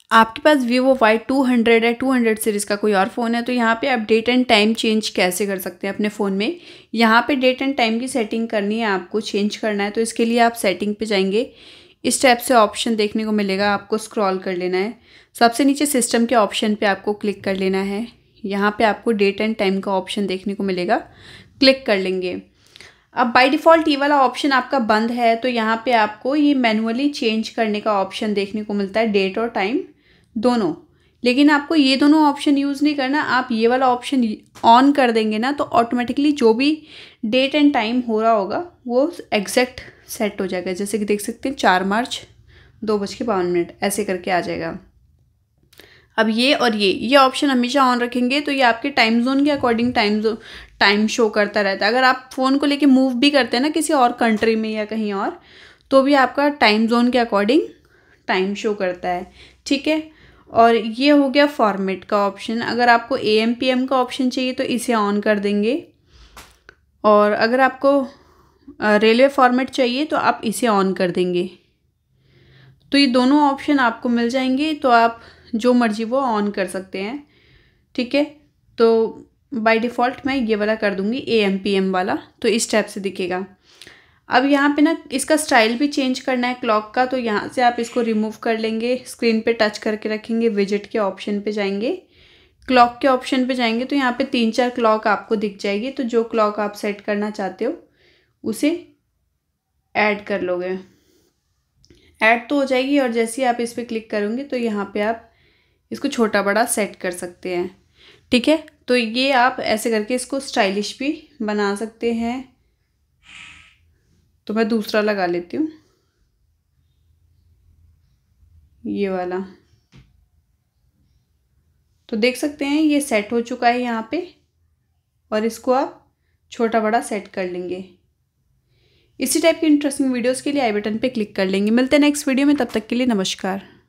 आपके पास Vivo Y200 है, 200 series का कोई और फ़ोन है, तो यहाँ पे आप डेट एंड टाइम चेंज कैसे कर सकते हैं अपने फ़ोन में। यहाँ पे डेट एंड टाइम की सेटिंग करनी है, आपको चेंज करना है। तो इसके लिए आप सेटिंग पे जाएंगे, इस टाइप से ऑप्शन देखने को मिलेगा, आपको स्क्रॉल कर लेना है। सबसे नीचे सिस्टम के ऑप्शन पे आपको क्लिक कर लेना है। यहाँ पे आपको डेट एंड टाइम का ऑप्शन देखने को मिलेगा, क्लिक कर लेंगे। अब बाय डिफ़ॉल्ट ये वाला ऑप्शन आपका बंद है, तो यहाँ पे आपको ये मैनुअली चेंज करने का ऑप्शन देखने को मिलता है, डेट और टाइम दोनों। लेकिन आपको ये दोनों ऑप्शन यूज़ नहीं करना, आप ये वाला ऑप्शन ऑन कर देंगे ना, तो ऑटोमेटिकली जो भी डेट एंड टाइम हो रहा होगा वो एग्जैक्ट सेट हो जाएगा। जैसे कि देख सकते हैं 4 मार्च 2:52 ऐसे करके आ जाएगा। अब ये और ये ऑप्शन हमेशा ऑन रखेंगे तो ये आपके टाइम जोन के अकॉर्डिंग टाइम शो करता रहता है। अगर आप फ़ोन को लेके मूव भी करते हैं ना किसी और कंट्री में या कहीं और, तो भी आपका टाइम जोन के अकॉर्डिंग टाइम शो करता है, ठीक है। और ये हो गया फॉर्मेट का ऑप्शन। अगर आपको AM PM का ऑप्शन चाहिए तो इसे ऑन कर देंगे, और अगर आपको रेलवे फॉर्मेट चाहिए तो आप इसे ऑन कर देंगे। तो ये दोनों ऑप्शन आपको मिल जाएंगे, तो आप जो मर्जी वो ऑन कर सकते हैं, ठीक है। तो बाय डिफ़ॉल्ट मैं ये वाला कर दूंगी, AM PM वाला, तो इस टाइप से दिखेगा। अब यहाँ पे ना इसका स्टाइल भी चेंज करना है क्लॉक का, तो यहाँ से आप इसको रिमूव कर लेंगे, स्क्रीन पे टच करके रखेंगे, विजेट के ऑप्शन पे जाएंगे, क्लॉक के ऑप्शन पे जाएंगे, तो यहाँ पे 3-4 क्लॉक आपको दिख जाएगी। तो जो क्लॉक आप सेट करना चाहते हो उसे ऐड कर लोगे, ऐड तो हो जाएगी। और जैसे ही आप इस पर क्लिक करोगे तो यहाँ पे आप इसको छोटा बड़ा सेट कर सकते हैं, ठीक है। तो ये आप ऐसे करके इसको स्टाइलिश भी बना सकते हैं। तो मैं दूसरा लगा लेती हूँ, ये वाला। तो देख सकते हैं ये सेट हो चुका है यहाँ पे, और इसको आप छोटा बड़ा सेट कर लेंगे। इसी टाइप की इंटरेस्टिंग वीडियोस के लिए आई बटन पे क्लिक कर लेंगे। मिलते हैं नेक्स्ट वीडियो में, तब तक के लिए नमस्कार।